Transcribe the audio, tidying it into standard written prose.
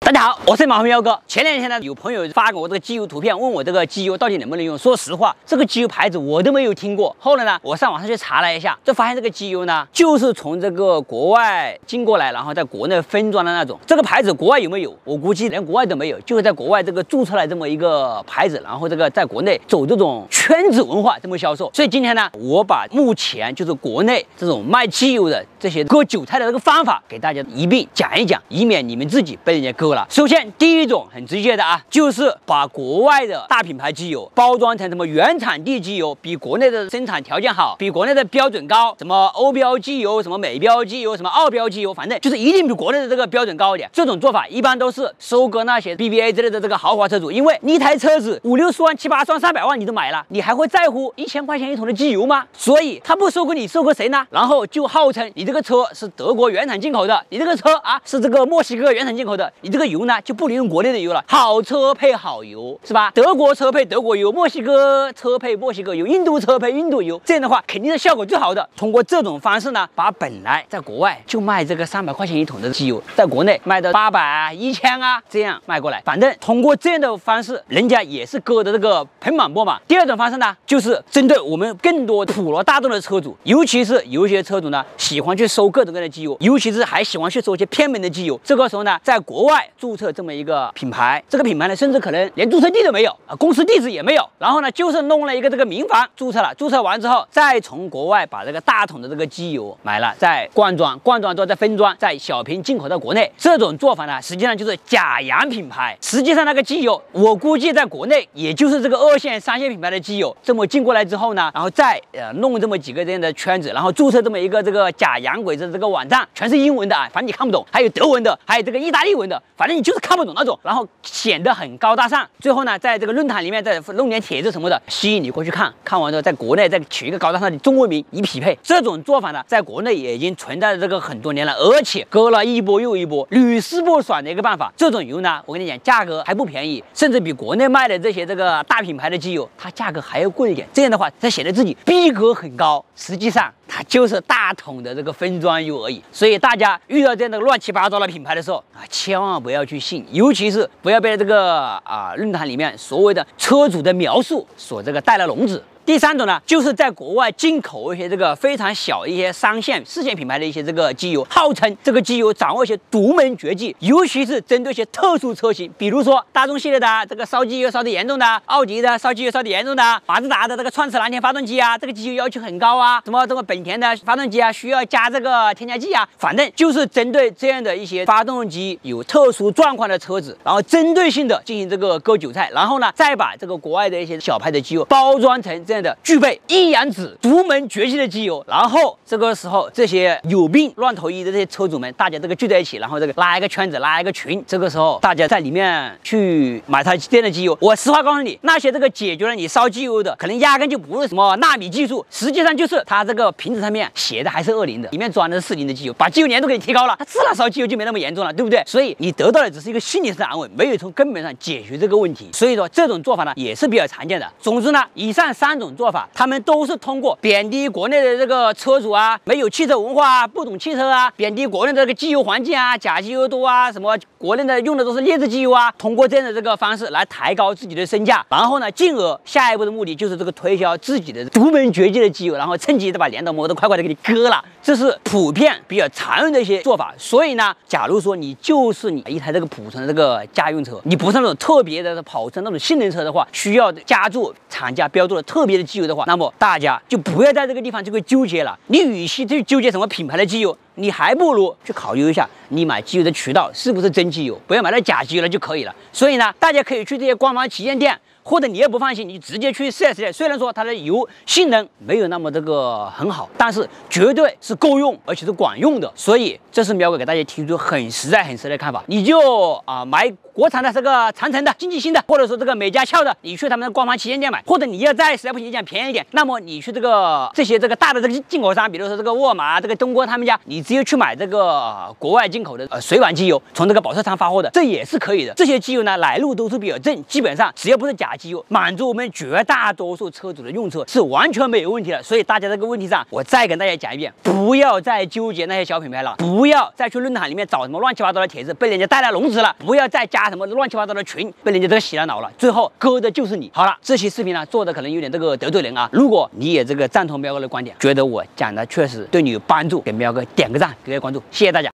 大家好，我是马红喵哥。前两天呢，有朋友发给我这个机油图片，问我这个机油到底能不能用。说实话，这个机油牌子我都没有听过。后来呢，我上网上去查了一下，就发现这个机油呢，就是从这个国外进过来，然后在国内分装的那种。这个牌子国外有没有？我估计连国外都没有，就是在国外这个注册了这么一个牌子，然后这个在国内走这种圈子文化这么销售。所以今天呢，我把目前就是国内这种卖机油的这些割韭菜的这个方法给大家一并讲一讲，以免你们自己被人家割了。首先，第一种很直接的啊，就是把国外的大品牌机油包装成什么原产地机油，比国内的生产条件好，比国内的标准高，什么欧标机油、什么美标机油、什么澳标机油，反正就是一定比国内的这个标准高一点。这种做法一般都是收割那些 BBA 之类的这个豪华车主，因为你一台车子5、60万、7、8万、300万你都买了，你还会在乎1000块钱一桶的机油吗？所以他不收割你，收割谁呢？然后就号称你这个车是德国原产进口的，你这个车啊是这个墨西哥原产进口的，你这个油呢就不能用国内的油了，好车配好油是吧？德国车配德国油，墨西哥车配墨西哥油，印度车配印度油，这样的话肯定是效果最好的。通过这种方式呢，把本来在国外就卖这个300块钱一桶的机油，在国内卖的800啊、1000啊这样卖过来，反正通过这样的方式，人家也是割的这个盆满钵满。第二种方式呢，就是针对我们更多普罗大众的车主，尤其是有一些车主呢喜欢去收各种各样的机油，尤其是还喜欢去收一些偏门的机油。这个时候呢，在国外注册这么一个品牌，这个品牌呢，甚至可能连注册地都没有啊，公司地址也没有，然后呢，就是弄了一个这个民房注册了，注册完之后，再从国外把这个大桶的这个机油买了，再灌装，灌装之后再分装，再小瓶进口到国内。这种做法呢，实际上就是假洋品牌。实际上那个机油，我估计在国内也就是这个2线、3线品牌的机油，这么进过来之后呢，然后再弄这么几个这样的圈子，然后注册这么一个这个假洋鬼子这个网站，全是英文的啊，反正你看不懂，还有德文的，还有这个意大利文的，反正你就是看不懂那种，然后显得很高大上。最后呢，在这个论坛里面再弄点帖子什么的，吸引你过去看，看完之后在国内再取一个高大上的中文名以匹配。这种做法呢，在国内也已经存在了这个很多年了，而且割了一波又一波，屡试不爽的一个办法。这种油呢，我跟你讲，价格还不便宜，甚至比国内卖的这些这个大品牌的机油，它价格还要贵一点。这样的话，它显得自己逼格很高，实际上它就是大桶的这个分装油而已。所以大家遇到这样的乱七八糟的品牌的时候啊，千万不要去信，尤其是不要被这个论坛里面所谓的车主的描述所这个带了笼子。第三种呢，就是在国外进口一些这个非常小一些3线、4线品牌的一些这个机油，号称这个机油掌握一些独门绝技，尤其是针对一些特殊车型，比如说大众系列的这个烧机油烧得严重的，奥迪的烧机油烧得严重的，马自达的这个创驰蓝天发动机啊，这个机油要求很高啊，什么本田的发动机啊需要加这个添加剂啊，反正就是针对这样的一些发动机有特殊状况的车子，然后针对性的进行这个割韭菜，然后呢再把这个国外的一些小牌的机油包装成这样的具备一阳指独门绝技的机油，然后这个时候这些有病乱投医的这些车主们，大家这个聚在一起，然后这个拉一个圈子，拉一个群，这个时候大家在里面去买他店的机油。我实话告诉你，那些这个解决了你烧机油的，可能压根就不是什么纳米技术，实际上就是它这个瓶子上面写的还是20的，里面装的是40的机油，把机油粘度给你提高了，它自然烧机油就没那么严重了，对不对？所以你得到的只是一个心理上的安慰，没有从根本上解决这个问题。所以说这种做法呢也是比较常见的。总之呢，以上3种做法，他们都是通过贬低国内的这个车主啊，没有汽车文化啊，不懂汽车啊，贬低国内的这个机油环境啊，假机油多啊，什么国内的用的都是劣质机油啊，通过这样的这个方式来抬高自己的身价，然后呢，进而下一步的目的就是这个推销自己的独门绝技的机油，然后趁机的把镰刀磨得快快的给你割了。这是普遍比较常用的一些做法。所以呢，假如说你就是你一台这个普通的这个家用车，你不是那种特别的跑车那种性能车的话，需要加注厂家标注的特别的机油的话，那么大家就不要在这个地方就会纠结了。你与其去纠结什么品牌的机油，你还不如去考虑一下你买机油的渠道是不是真机油，不要买到假机油了就可以了。所以呢，大家可以去这些官方旗舰店，或者你也不放心，你直接去 4S 店。虽然说它的油性能没有那么这个很好，但是绝对是够用，而且是管用的。所以这是喵哥给大家提出很实在的看法，你就买国产的这个长城的、经济星的，或者说这个美加壳的，你去他们的官方旗舰店买，或者你要在实在不行讲便宜一点，那么你去这些大的这个进口商，比如说这个沃尔玛、这个东哥他们家，你直接去买这个国外进口的水管机油，从这个保特厂发货的，这也是可以的。这些机油呢来路都是比较正，基本上只要不是假机油，满足我们绝大多数车主的用车是完全没有问题的。所以大家这个问题上，我再跟大家讲一遍，不要再纠结那些小品牌了，不要再去论坛里面找什么乱七八糟的帖子，被人家带来笼子了，不要再加什么乱七八糟的群，被人家这个洗了脑了，最后割的就是你。好了，这期视频呢做的可能有点这个得罪人啊，如果你也这个赞同喵哥的观点，觉得我讲的确实对你有帮助，给喵哥点个赞，给个关注，谢谢大家。